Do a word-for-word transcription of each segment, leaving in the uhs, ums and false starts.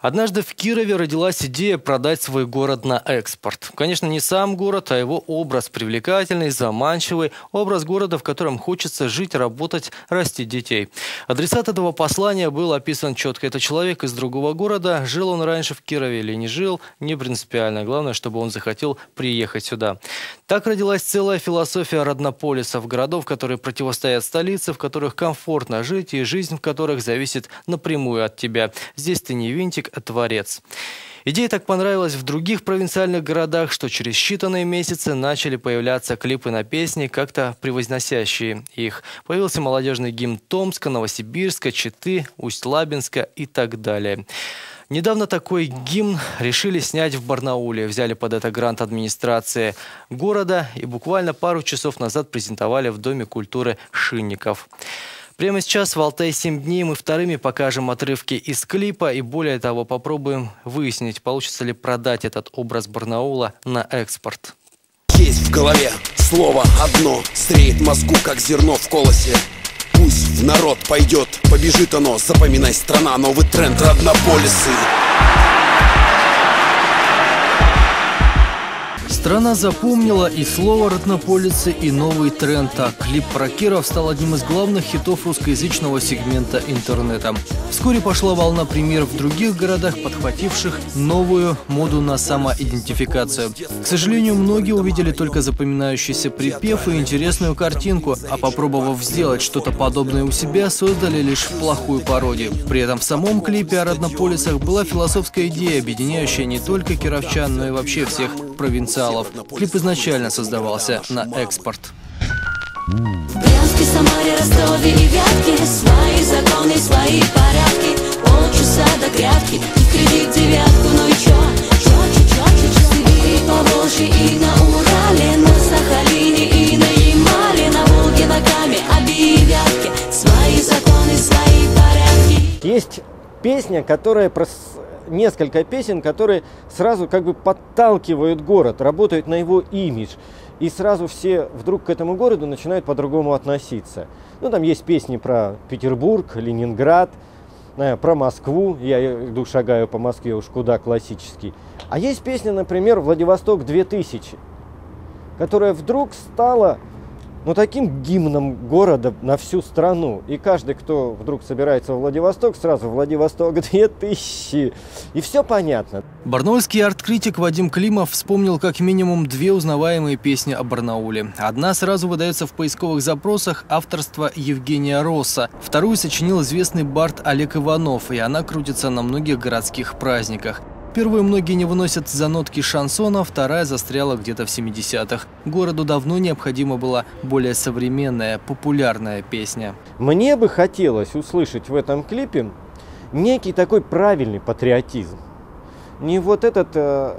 Однажды в Кирове родилась идея продать свой город на экспорт. Конечно, не сам город, а его образ привлекательный, заманчивый. Образ города, в котором хочется жить, работать, растить детей. Адресат этого послания был описан четко. Это человек из другого города. Жил он раньше в Кирове или не жил, не принципиально. Главное, чтобы он захотел приехать сюда. Так родилась целая философия роднополисов. Городов, которые противостоят столице, в которых комфортно жить и жизнь в которых зависит напрямую от тебя. Здесь ты не винтик, а творец. Идея так понравилась в других провинциальных городах, что через считанные месяцы начали появляться клипы на песни, как-то превозносящие их. Появился молодежный гимн Томска, Новосибирска, Читы, Усть-Лабинска и так далее. Недавно такой гимн решили снять в Барнауле. Взяли под это грант администрации города и буквально пару часов назад презентовали в Доме культуры Шинников. Прямо сейчас в «Алтай семь дней» мы вторыми покажем отрывки из клипа и, более того, попробуем выяснить, получится ли продать этот образ Барнаула на экспорт. Есть в голове слово одно, стреет мозгу, как зерно в колосе. Пусть в народ пойдет, побежит оно, запоминай, страна, новый тренд, роднополисы. Страна запомнила и слово «роднополисы», и новый тренд. А клип про Киров стал одним из главных хитов русскоязычного сегмента интернета. Вскоре пошла волна премьер в других городах, подхвативших новую моду на самоидентификацию. К сожалению, многие увидели только запоминающийся припев и интересную картинку, а попробовав сделать что-то подобное у себя, создали лишь плохую пародию. При этом в самом клипе о роднополисах была философская идея, объединяющая не только кировчан, но и вообще всех провинциалов. Клип изначально создавался на экспорт. В Брянске, Самаре, Ростове и Вятке свои законы, свои порядки. Полчаса до грядки, и кредит девятку, ну и чё? Чё, чё, чё, чё, чё? В Сибири, Поволжье и на Урале, на Сахалине и на Ямале, на Волге, на Каме, Оби и Вятке свои законы, свои порядки. Есть песня, которая про... несколько песен, которые сразу как бы подталкивают город, работают на его имидж. И сразу все вдруг к этому городу начинают по-другому относиться. Ну, там есть песни про Петербург, Ленинград, э, про Москву. Я иду, шагаю по Москве, уж куда классический. А есть песня, например, «Владивосток две тысячи», которая вдруг стала ну, таким гимном города на всю страну. И каждый, кто вдруг собирается в Владивосток, сразу «Владивосток две тысячи». И все понятно. Барнаульский арт-критик Вадим Климов вспомнил как минимум две узнаваемые песни о Барнауле. Одна сразу выдается в поисковых запросах авторства Евгения Росса. Вторую сочинил известный бард Олег Иванов, и она крутится на многих городских праздниках. Первую многие не выносят за нотки шансона, вторая застряла где-то в семидесятых. Городу давно необходима была более современная, популярная песня. Мне бы хотелось услышать в этом клипе некий такой правильный патриотизм. Не вот этот э,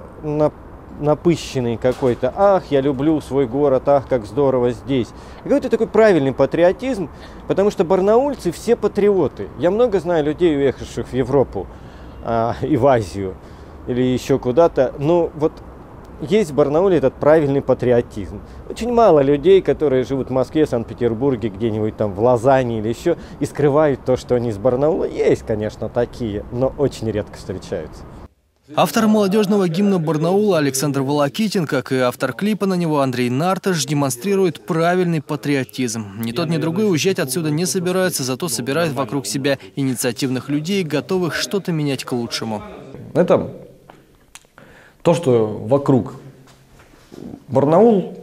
напыщенный какой-то «ах, я люблю свой город, ах, как здорово здесь». Какой-то такой правильный патриотизм, потому что барнаульцы все патриоты. Я много знаю людей, уехавших в Европу э, и в Азию. Или еще куда-то, но вот есть в Барнауле этот правильный патриотизм. Очень мало людей, которые живут в Москве, Санкт-Петербурге, где-нибудь там в Лозанне или еще, и скрывают то, что они из Барнаула. Есть, конечно, такие, но очень редко встречаются. Автор молодежного гимна Барнаула Александр Волокитин, как и автор клипа на него Андрей Нарташ, демонстрирует правильный патриотизм. Ни тот, ни другой уезжать отсюда не собираются, зато собирают вокруг себя инициативных людей, готовых что-то менять к лучшему. Это то, что вокруг. Барнаул,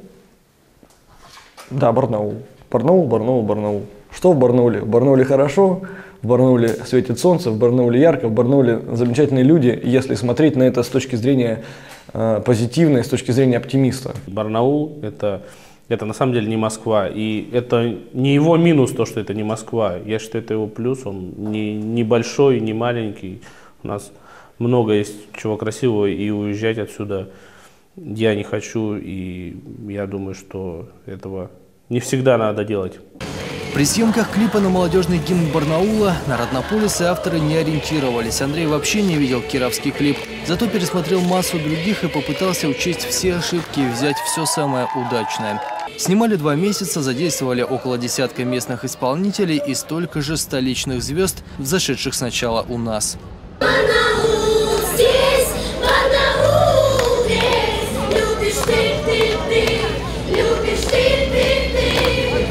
да, Барнаул. Барнаул, Барнаул, Барнаул. Что в Барнауле? В Барнауле хорошо, в Барнауле светит солнце, в Барнауле ярко, в Барнауле замечательные люди, если смотреть на это с точки зрения э, позитивной, с точки зрения оптимиста. Барнаул это, это на самом деле не Москва, и это не его минус, то, что это не Москва. Я считаю, это его плюс, он не, не большой, не маленький. У нас много есть чего красивого, и уезжать отсюда я не хочу, и я думаю, что этого не всегда надо делать. При съемках клипа на молодежный гимн Барнаула на роднополисы авторы не ориентировались. Андрей вообще не видел кировский клип, зато пересмотрел массу других и попытался учесть все ошибки и взять все самое удачное. Снимали два месяца, задействовали около десятка местных исполнителей и столько же столичных звезд, взошедших сначала у нас. Барнаул здесь, Барнаул весь. Любишь ты, ты, ты, любишь ты, ты, ты.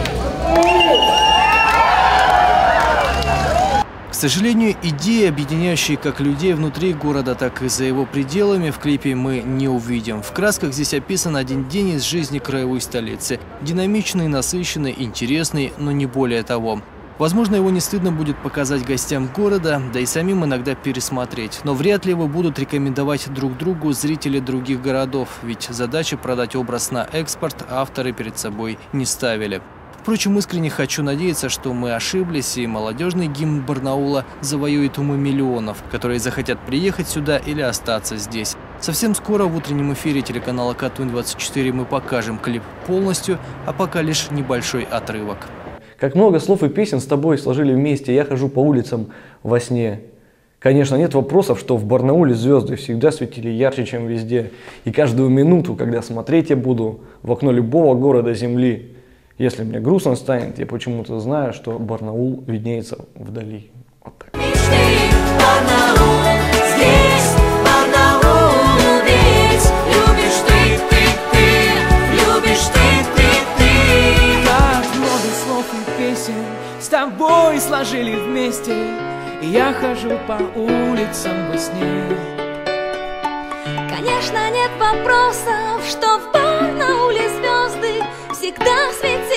К сожалению, идеи, объединяющие как людей внутри города, так и за его пределами, в клипе мы не увидим. В красках здесь описан один день из жизни краевой столицы. Динамичный, насыщенный, интересный, но не более того. Возможно, его не стыдно будет показать гостям города, да и самим иногда пересмотреть. Но вряд ли его будут рекомендовать друг другу зрители других городов, ведь задачи продать образ на экспорт авторы перед собой не ставили. Впрочем, искренне хочу надеяться, что мы ошиблись, и молодежный гимн Барнаула завоюет умы миллионов, которые захотят приехать сюда или остаться здесь. Совсем скоро в утреннем эфире телеканала Катунь двадцать четыре мы покажем клип полностью, а пока лишь небольшой отрывок. Как много слов и песен с тобой сложили вместе, я хожу по улицам во сне. Конечно, нет вопросов, что в Барнауле звезды всегда светили ярче, чем везде. И каждую минуту, когда смотреть я буду в окно любого города земли, если мне грустно станет, я почему-то знаю, что Барнаул виднеется вдали. Вот так. С тобой сложили вместе, и я хожу по улицам во сне. Конечно, нет вопросов, что в Барнауле звезды всегда светят